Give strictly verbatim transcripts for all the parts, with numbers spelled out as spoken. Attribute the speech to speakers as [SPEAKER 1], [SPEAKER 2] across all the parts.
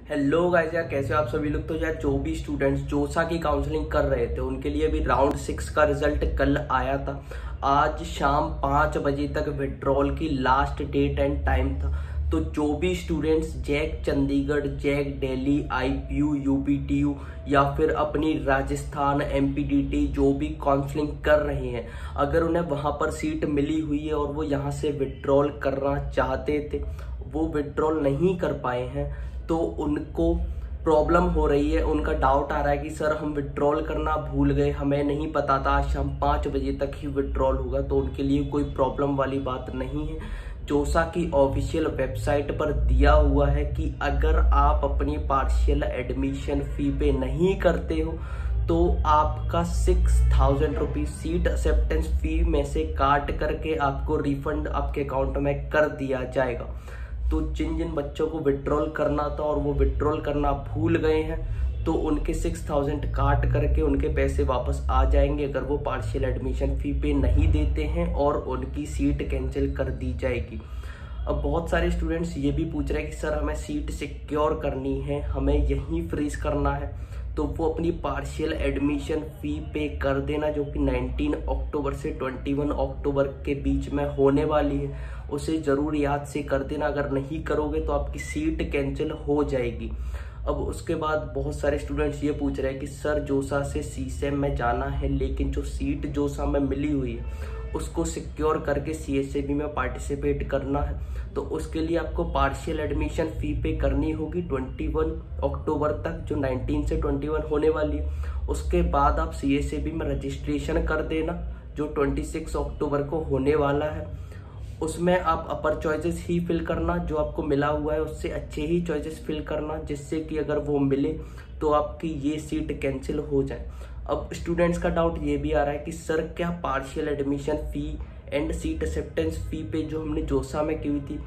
[SPEAKER 1] Hello guys, यार कैसे हो आप सभी लोग। तो यार जो भी स्टूडेंट्स जोसा की काउंसलिंग कर रहे थे उनके लिए भी राउंड सिक्स का रिजल्ट कल आया था। आज शाम पाँच बजे तक विड्रॉल की लास्ट डेट एंड टाइम था। तो जो भी students JAC Chandigarh, JAC Delhi, IPU, UPTU या फिर अपनी राजस्थान, एमपीडीटी जो भी काउंसलिंग कर रहे हैं, अगर उन्हें वहां पर सीट मिली हुई है और वो यहाँ से विड्रॉल करना चाहते थे, वो विड्रॉल नहीं कर पाए हैं, तो उनको प्रॉब्लम हो रही है। उनका डाउट आ रहा है कि सर हम विड्रॉल करना भूल गए, हमें नहीं पता था आज शाम पाँच बजे तक ही विड्रॉल होगा। तो उनके लिए कोई प्रॉब्लम वाली बात नहीं है। जोसा की ऑफिशियल वेबसाइट पर दिया हुआ है कि अगर आप अपनी पार्शियल एडमिशन फी पे नहीं करते हो तो आपका six thousand rupees seat acceptance fee में से काट करके आपको रिफंड आपके अकाउंट में कर दिया जाएगा। तो जिन जिन बच्चों को विड्रॉल करना था और वो विड्रॉल करना भूल गए हैं, तो उनके सिक्स थाउजेंड काट करके उनके पैसे वापस आ जाएंगे अगर वो पार्शियल एडमिशन फ़ी पे नहीं देते हैं, और उनकी सीट कैंसिल कर दी जाएगी। अब बहुत सारे स्टूडेंट्स ये भी पूछ रहे हैं कि सर हमें सीट सिक्योर करनी है, हमें यहीं फ्रीज करना है, तो वो अपनी पार्शियल एडमिशन फ़ी पे कर देना, जो कि नाइनटीन अक्टूबर से इक्कीस अक्टूबर के बीच में होने वाली है। उसे ज़रूर याद से कर देना, अगर नहीं करोगे तो आपकी सीट कैंसिल हो जाएगी। अब उसके बाद बहुत सारे स्टूडेंट्स ये पूछ रहे हैं कि सर जोसा से सीसेम में जाना है, लेकिन जो सीट जोसा में मिली हुई है उसको सिक्योर करके सीएसएबी में पार्टिसिपेट करना है, तो उसके लिए आपको पार्शियल एडमिशन फ़ी पे करनी होगी इक्कीस अक्टूबर तक, जो नाइनटीन से इक्कीस होने वाली है। उसके बाद आप सीएसएबी में रजिस्ट्रेशन कर देना, जो छब्बीस अक्टूबर को होने वाला है। उसमें आप अपर चॉइसेस ही फिल करना, जो आपको मिला हुआ है उससे अच्छे ही चॉइसेस फिल करना, जिससे कि अगर वो मिले तो आपकी ये सीट कैंसिल हो जाए। अब स्टूडेंट्स का डाउट ये भी आ रहा है कि सर क्या partial admission fee and seat acceptance fee पे जो हमने जोसा में की हुई थी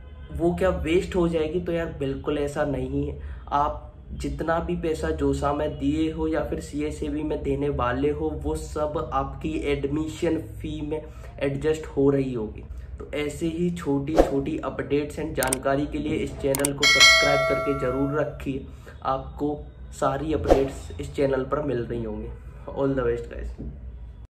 [SPEAKER 1] वो क्या वेस्ट हो जाएगी। तो यार बिल्कुल ऐसा नहीं है। आप जितना भी पैसा जोसा में दिए हो या फिर सीएसएबी में देने वाले हो, वो सब आपकी एडमिशन फ़ी में एडजस्ट हो रही होगी। तो ऐसे ही छोटी छोटी अपडेट्स एंड जानकारी के लिए इस चैनल को सब्सक्राइब करके ज़रूर रखिए। आपको सारी अपडेट्स इस चैनल पर मिल रही होंगी। All the best guys.